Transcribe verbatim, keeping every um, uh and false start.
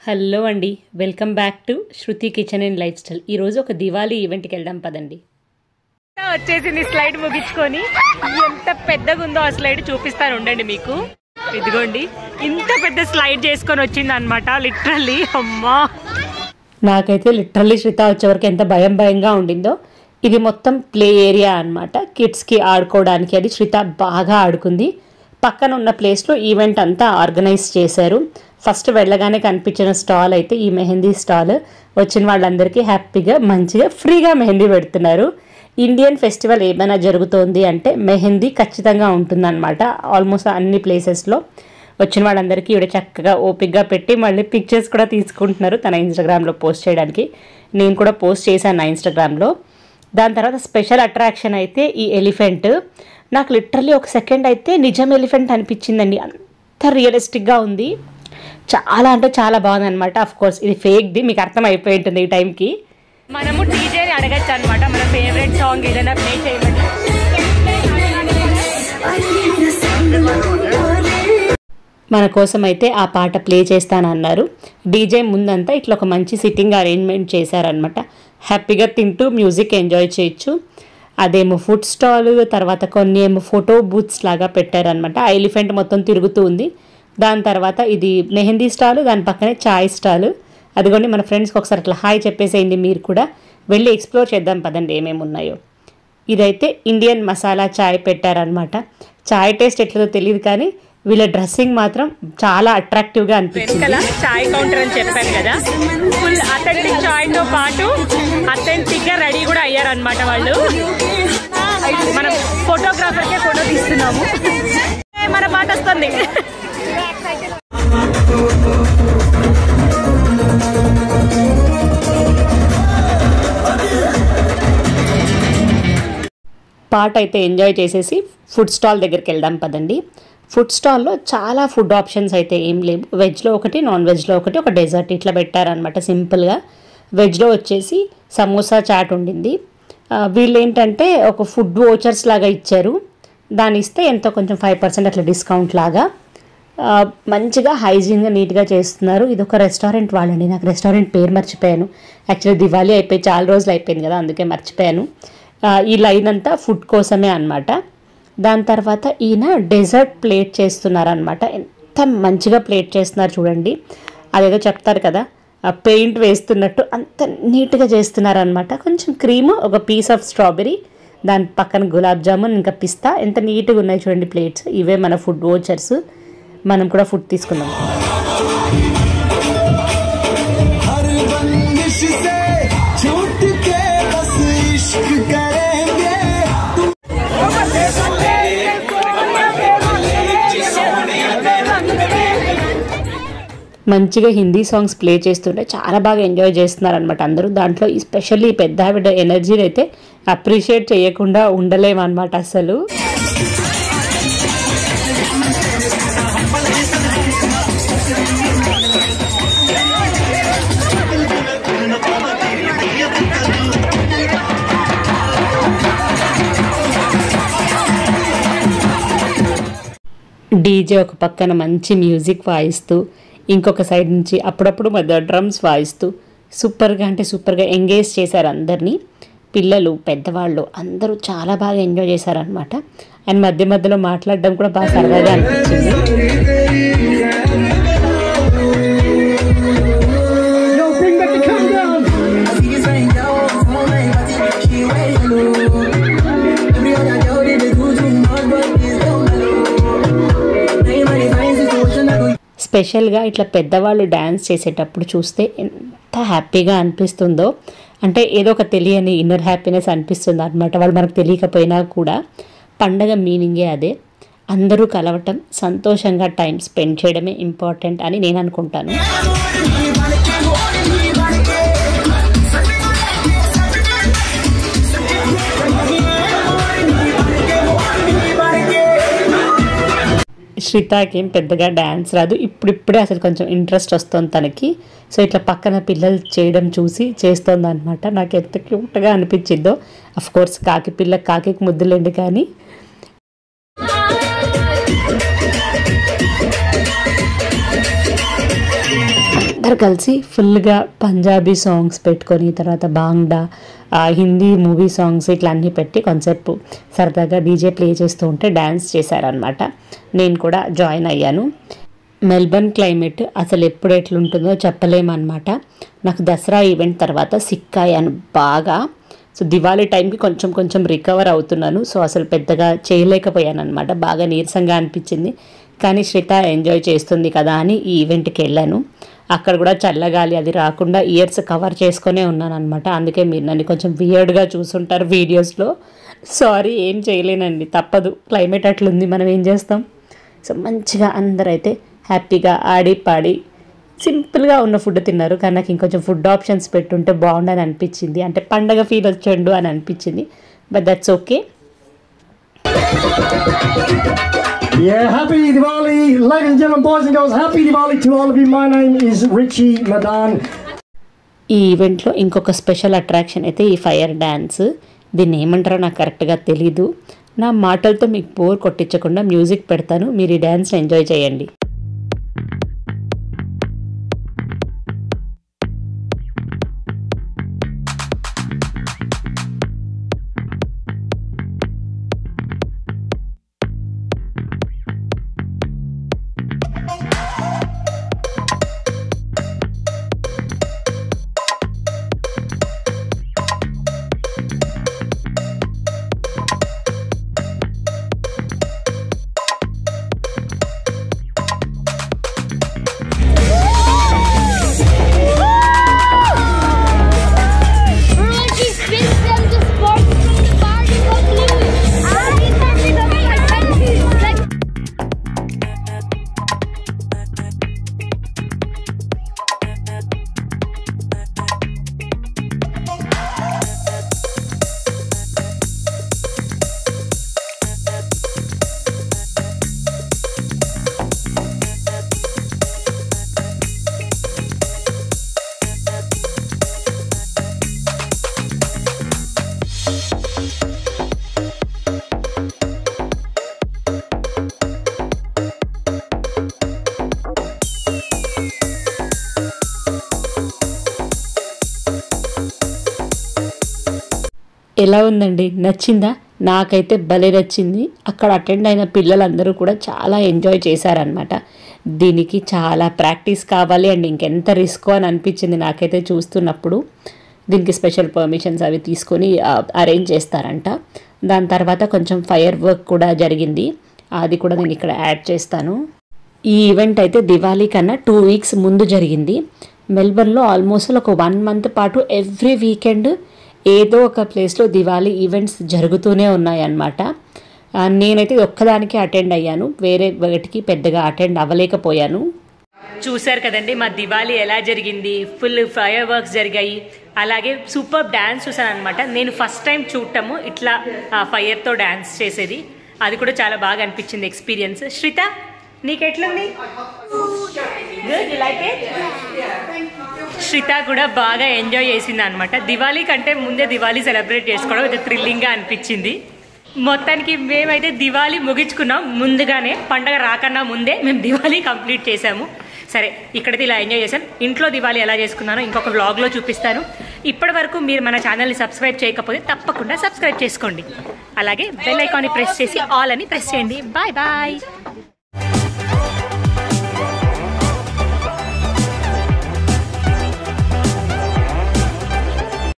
Hello అండి, welcome back to Shruti kitchen and lifestyle. ఈరోజు ఒక దివాళీ ఈవెంట్కి వెళ్దాం పదండి. వచ్చేసింది స్లైడ్ ముగించుకొని. ఎంత పెద్దగా ఉందో ఆ స్లైడ్ చూపిస్తాను ఉండండి మీకు. ఇదిగోండి, ఇంత పెద్ద స్లైడ్ చేసుకొని వచ్చింది అనమాట. లిటరల్లీ అమ్మా, నాకైతే లిటరల్లీ శ్రిత వచ్చే వరకు ఎంత భయం భయంగా ఉండిందో. ఇది మొత్తం ప్లే ఏరియా అనమాట, కిడ్స్కి ఆడుకోవడానికి. అది శ్రిత బాగా ఆడుకుంది. పక్కన ఉన్న ప్లేస్లో ఈవెంట్ అంతా ఆర్గనైజ్ చేశారు. ఫస్ట్ వెళ్ళగానే కనిపించిన స్టాల్ అయితే ఈ మెహందీ స్టాల్. వచ్చిన వాళ్ళందరికీ హ్యాపీగా మంచిగా ఫ్రీగా మెహందీ పెడుతున్నారు. ఇండియన్ ఫెస్టివల్ ఏమైనా జరుగుతోంది అంటే మెహందీ ఖచ్చితంగా ఉంటుందన్నమాట. ఆల్మోస్ట్ అన్ని ప్లేసెస్లో వచ్చిన వాళ్ళందరికీ ఇవిడ చక్కగా ఓపిక్గా పెట్టి మళ్ళీ పిక్చర్స్ కూడా తీసుకుంటున్నారు తన ఇన్స్టాగ్రామ్లో పోస్ట్ చేయడానికి. నేను కూడా పోస్ట్ చేశాను నా ఇన్స్టాగ్రామ్లో. దాని తర్వాత స్పెషల్ అట్రాక్షన్ అయితే ఈ ఎలిఫెంట్. నాకు లిటరల్లీ ఒక సెకండ్ అయితే నిజం ఎలిఫెంట్ అనిపించిందండి. అంత రియలిస్టిక్గా ఉంది, చాలా అంటే చాలా బాగుంది అనమాట. అఫ్ కోర్స్ ఇది ఫేక్ది, మీకు అర్థం అయిపోయి ఉంటుంది ఈ టైంకి. మనము డీజేని అడగచ్చు అనమాట, మన ఫేవరెట్ సాంగ్ ఏదైనా ప్లే చేయమని. మన కోసం అయితే ఆ పాట ప్లే చేస్తానన్నారు. డీజే ముందంతా ఇట్లా ఒక మంచి సిట్టింగ్ అరేంజ్మెంట్ చేశారనమాట. హ్యాపీగా తింటూ మ్యూజిక్ ఎంజాయ్ చేయొచ్చు. అదేమో ఫుడ్ స్టాల్, తర్వాత కొన్ని ఏమో ఫోటో బూత్స్ లాగా పెట్టారనమాట. ఆ ఎలిఫెంట్ మొత్తం తిరుగుతూ ఉంది. దాని తర్వాత ఇది మెహందీ స్టాల్, దాని పక్కనే చాయ్ స్టాల్. అదిగోండి, మన ఫ్రెండ్స్కి ఒకసారి అట్లా హాయ్ చెప్పేసేయండి. మీరు కూడా వెళ్ళి ఎక్స్ప్లోర్ చేద్దాం పదండి ఏమేమి ఉన్నాయో. ఇదైతే ఇండియన్ మసాలా చాయ్ పెట్టారనమాట. చాయ్ టేస్ట్ ఎట్లదో తెలియదు కానీ వీళ్ళ డ్రెస్సింగ్ మాత్రం చాలా అట్రాక్టివ్గా అనిపించింది. చాయ్ కౌంటర్ అని చెప్పాను కదా, ఫుల్ అథెంటిక్ చాయ్తో పాటు అథెంటిక్గా రెడీ కూడా అయ్యారనమాట వాళ్ళు. మనం ఫోటోగ్రాఫర్కే ఫోటో తీస్తున్నాము. మన పాట వస్తుంది. పాట అయితే ఎంజాయ్ చేసేసి ఫుడ్ స్టాల్ దగ్గరికి వెళ్దాం పదండి. ఫుడ్ స్టాల్లో చాలా ఫుడ్ ఆప్షన్స్ అయితే ఏం లేవు. వెజ్లో ఒకటి, నాన్ వెజ్లో ఒకటి, ఒక డెజర్ట్ ఇట్లా పెట్టారనమాట సింపుల్గా. వెజ్లో వచ్చేసి సమోసా చాట్ ఉండింది. వీళ్ళు ఏంటంటే ఒక ఫుడ్ వోచర్స్ లాగా ఇచ్చారు. దాన్ని ఇస్తే ఎంతో కొంచెం ఫైవ్ పర్సెంట్ అట్లా డిస్కౌంట్ లాగా మంచిగా హైజీన్గా నీట్గా చేస్తున్నారు. ఇది ఒక రెస్టారెంట్ వాళ్ళండి. నాకు రెస్టారెంట్ పేరు మర్చిపోయాను. యాక్చువల్లీ దివాళీ అయిపోయి చాలా రోజులు అయిపోయింది కదా, అందుకే మర్చిపోయాను. ఈ లైన్ అంతా ఫుడ్ కోసమే అనమాట. దాని తర్వాత ఈయన డెజర్ట్ ప్లేట్ చేస్తున్నారనమాట. ఎంత మంచిగా ప్లేట్ చేస్తున్నారు చూడండి. అదేదో చెప్తారు కదా, పెయింట్ వేస్తున్నట్టు అంత నీట్గా చేస్తున్నారనమాట. కొంచెం క్రీమ్, ఒక పీస్ ఆఫ్ స్ట్రాబెరీ, దాని పక్కన గులాబ్ జామున్, ఇంకా పిస్తా. ఎంత నీట్గా ఉన్నాయి చూడండి ప్లేట్స్. ఇవే మన ఫుడ్ వోచర్స్. మనం కూడా ఫుడ్ తీసుకుందాం. మంచిగా హిందీ సాంగ్స్ ప్లే చేస్తుంటే చాలా బాగా ఎంజాయ్ చేస్తున్నారు అనమాట అందరూ. దాంట్లో ఎస్పెషల్లీ పెద్ద ఆవిడ ఎనర్జీని అయితే అప్రిషియేట్ చేయకుండా ఉండలేమన్నమాట అసలు. డీజే ఒక పక్కన మంచి మ్యూజిక్ వాయిస్తూ, ఇంకొక సైడ్ నుంచి అప్పుడప్పుడు మధ్య డ్రమ్స్ వాయిస్తూ సూపర్గా అంటే సూపర్గా ఎంగేజ్ చేశారు అందరినీ. పిల్లలు, పెద్దవాళ్ళు అందరూ చాలా బాగా ఎంజాయ్ చేశారనమాట. అండ్ మధ్య మధ్యలో మాట్లాడడం కూడా బాగా సరదాగా అనిపించింది. స్పెషల్గా ఇట్లా పెద్దవాళ్ళు డ్యాన్స్ చేసేటప్పుడు చూస్తే ఎంత హ్యాపీగా అనిపిస్తుందో. అంటే ఏదో ఒక తెలియని ఇన్నర్ హ్యాపీనెస్ అనిపిస్తుంది అనమాట. వాళ్ళు మనకు తెలియకపోయినా కూడా పండగ మీనింగే అదే. అందరూ కలవటం, సంతోషంగా టైం స్పెండ్ చేయడమే ఇంపార్టెంట్ అని నేను అనుకుంటాను. శ్రితాకి ఏం పెద్దగా డ్యాన్స్ రాదు. ఇప్పుడిప్పుడే అసలు కొంచెం ఇంట్రెస్ట్ వస్తుంది తనకి. సో ఇట్లా పక్కన పిల్లలు చేయడం చూసి చేస్తుంది అనమాట. నాకు ఎంత క్యూట్గా అనిపించిందో. అఫ్ కోర్స్ కాకి పిల్ల కాకి ముద్దులేండి, కానీ అందరు కలిసి ఫుల్గా పంజాబీ సాంగ్స్ పెట్టుకొని తర్వాత బాంగ్డా హిందీ మూవీ సాంగ్స్ ఇట్లా అన్నీ పెట్టి కొంచెంసేపు సరదాగా డీజే ప్లే చేస్తూ ఉంటే డ్యాన్స్ చేశారనమాట. నేను కూడా జాయిన్ అయ్యాను. మెల్బర్న్ క్లైమేట్ అసలు ఎప్పుడు ఎట్లుంటుందో చెప్పలేమన్నమాట. నాకు దసరా ఈవెంట్ తర్వాత సిక్ అయ్యాను బాగా. సో దివాళీ టైంకి కొంచెం కొంచెం రికవర్ అవుతున్నాను. సో అసలు పెద్దగా చేయలేకపోయాను అనమాట. బాగా నీరసంగా అనిపించింది. కానీ శ్రిత ఎంజాయ్ చేస్తుంది కదా అని ఈ ఈవెంట్కి వెళ్ళాను. అక్కడ కూడా చల్లగాలి అది రాకుండా ఇయర్స్ కవర్ చేసుకునే ఉన్నాను అనమాట. అందుకే మీరు నన్ను కొంచెం వియర్డ్గా చూసుంటారు వీడియోస్లో. సారీ, ఏం చేయలేనండి, తప్పదు, క్లైమేట్ అట్లుంది, మనం ఏం చేస్తాం. సో మంచిగా అందరైతే హ్యాపీగా ఆడి పాడి సింపుల్గా ఉన్న ఫుడ్ తిన్నారు. కానీ నాకు ఇంకొంచెం ఫుడ్ ఆప్షన్స్ పెట్టుంటే బాగుండని అనిపించింది. అంటే పండగ ఫీల్ వచ్చండు అని అనిపించింది. But that's okay. Yeah, happy Diwali, ladies and gentlemen, boys and girls, happy Diwali to all of you. My name is Richie Madan. ఈ ఈవెంట్లో ఇంకొక స్పెషల్ అట్రాక్షన్ అయితే ఈ ఫైర్ డ్యాన్స్. దీన్ని ఏమంటారో నాకు కరెక్ట్గా తెలీదు. నా మాటలతో మీకు బోర్ కొట్టించకుండా మ్యూజిక్ పెడతాను, మీరు ఈ డ్యాన్స్ని ఎంజాయ్ చేయండి. ఎలా ఉందండి, నచ్చిందా? నాకైతే భలే నచ్చింది. అక్కడ అటెండ్ అయిన పిల్లలందరూ కూడా చాలా ఎంజాయ్ చేశారనమాట. దీనికి చాలా ప్రాక్టీస్ కావాలి అండ్ ఇంకెంత రిస్క్ అని అనిపించింది నాకైతే చూస్తున్నప్పుడు. దీనికి స్పెషల్ పర్మిషన్స్ అవి తీసుకొని అరేంజ్ చేస్తారంట. దాని తర్వాత కొంచెం ఫైర్ వర్క్ కూడా జరిగింది, అది కూడా నేను ఇక్కడ యాడ్ చేస్తాను. ఈ ఈవెంట్ అయితే దివాళీ కన్నా టూ వీక్స్ ముందు జరిగింది. మెల్బర్న్లో ఆల్మోస్ట్ ఒక వన్ మంత్ పాటు ఎవ్రీ వీకెండ్ ఏదో ఒక ప్లేస్లో దివాళీ ఈవెంట్స్ జరుగుతూనే ఉన్నాయన్నమాట. నేనైతే ఒక్కదానికి అటెండ్ అయ్యాను, వేరే వాటికి పెద్దగా అటెండ్ అవ్వలేకపోయాను. చూశారు కదండి మా దివాళీ ఎలా జరిగింది. ఫుల్ ఫైర్ వర్క్స్ జరిగాయి, అలాగే సూపర్ డ్యాన్స్ చూసాను అనమాట. నేను ఫస్ట్ టైం చూడటము ఇట్లా ఫైర్తో డ్యాన్స్ చేసేది, అది కూడా చాలా బాగా అనిపించింది ఎక్స్పీరియన్స్. శ్రిత, నీకెట్లుంది? Good, you like it? Shritha కూడా బాగా ఎంజాయ్ చేసింది అనమాట. దివాళీ కంటే ముందే దివాళీ సెలబ్రేట్ చేసుకోవడం ఇది థ్రిల్లింగ్గా అనిపించింది. మొత్తానికి మేమైతే దివాళీ ముగించుకున్నాం ముందుగానే, పండగ రాకన్నా ముందే మేము దివాళీ కంప్లీట్ చేసాము. సరే, ఇక్కడైతే ఇలా ఎంజాయ్ చేశాను. ఇంట్లో దివాళీ ఎలా చేసుకున్నానో ఇంకొక వ్లాగ్లో చూపిస్తాను. ఇప్పటి వరకు మీరు మన ఛానల్ని సబ్స్క్రైబ్ చేయకపోతే తప్పకుండా సబ్స్క్రైబ్ చేసుకోండి. అలాగే బెల్ ఐకాన్ని ప్రెస్ చేసి ఆల్ అని ప్రెస్ చేయండి. Bye bye.